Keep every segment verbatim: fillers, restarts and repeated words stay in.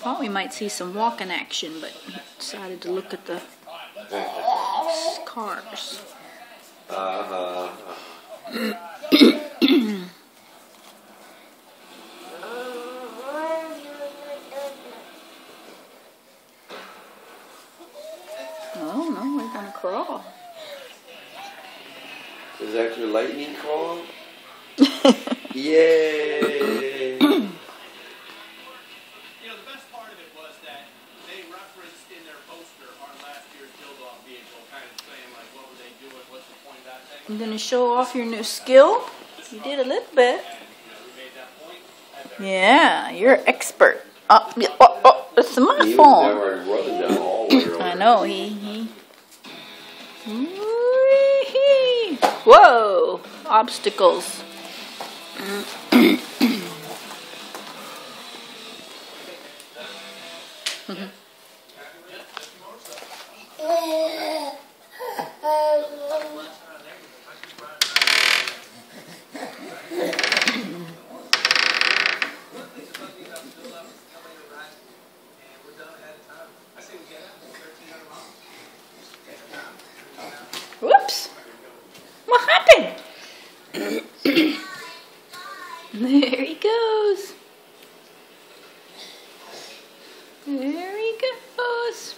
Thought we might see some walking action, but he decided to look at the cars. Uh-huh. Oh no, we're gonna crawl. Is that your lightning crawl? Yay! I'm gonna show off your new skill. You did a little bit. Yeah, you're expert. Oh, oh, oh it's my he phone. Was down all the way around. I know he. he. Whoa! Obstacles. Whoops! What happened? There he goes. There he goes.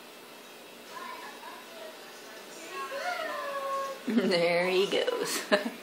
There he goes.